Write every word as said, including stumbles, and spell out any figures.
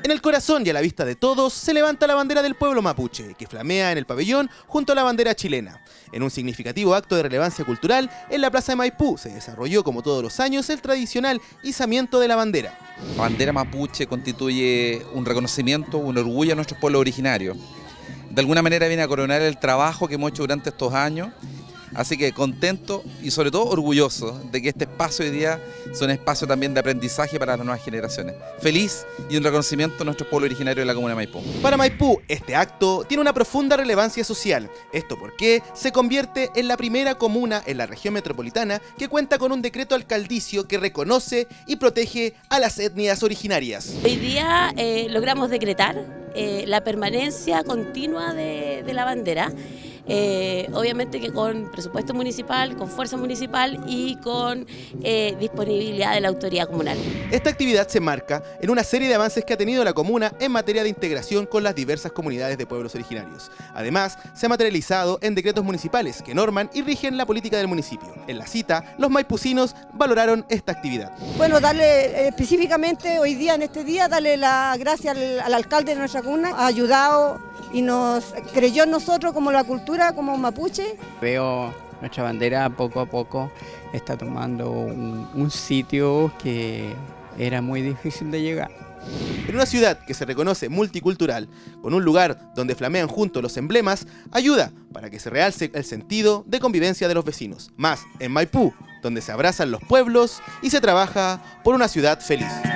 En el corazón y a la vista de todos se levanta la bandera del pueblo mapuche, que flamea en el pabellón junto a la bandera chilena. En un significativo acto de relevancia cultural, en la Plaza de Maipú se desarrolló, como todos los años, el tradicional izamiento de la bandera. La bandera mapuche constituye un reconocimiento, un orgullo a nuestros pueblos originarios. De alguna manera viene a coronar el trabajo que hemos hecho durante estos años. Así que contento y sobre todo orgulloso de que este espacio hoy día es un espacio también de aprendizaje para las nuevas generaciones. Feliz y un reconocimiento a nuestros pueblos originarios de la comuna de Maipú. Para Maipú, este acto tiene una profunda relevancia social. Esto porque se convierte en la primera comuna en la región metropolitana que cuenta con un decreto alcaldicio que reconoce y protege a las etnias originarias. Hoy día eh, logramos decretar eh, la permanencia continua de, de la bandera. Eh, obviamente que con presupuesto municipal, con fuerza municipal y con eh, disponibilidad de la autoridad comunal. Esta actividad se marca en una serie de avances que ha tenido la comuna en materia de integración con las diversas comunidades de pueblos originarios. Además, se ha materializado en decretos municipales que norman y rigen la política del municipio. En la cita, los maipucinos valoraron esta actividad. Bueno, darle eh, específicamente hoy día, en este día, darle la gracia al, al alcalde de nuestra comuna. Ha ayudado y nos creyó en nosotros como la cultura, como mapuche. Veo nuestra bandera poco a poco está tomando un, un sitio que era muy difícil de llegar. En una ciudad que se reconoce multicultural, con un lugar donde flamean juntos los emblemas, ayuda para que se realce el sentido de convivencia de los vecinos. Más en Maipú, donde se abrazan los pueblos y se trabaja por una ciudad feliz.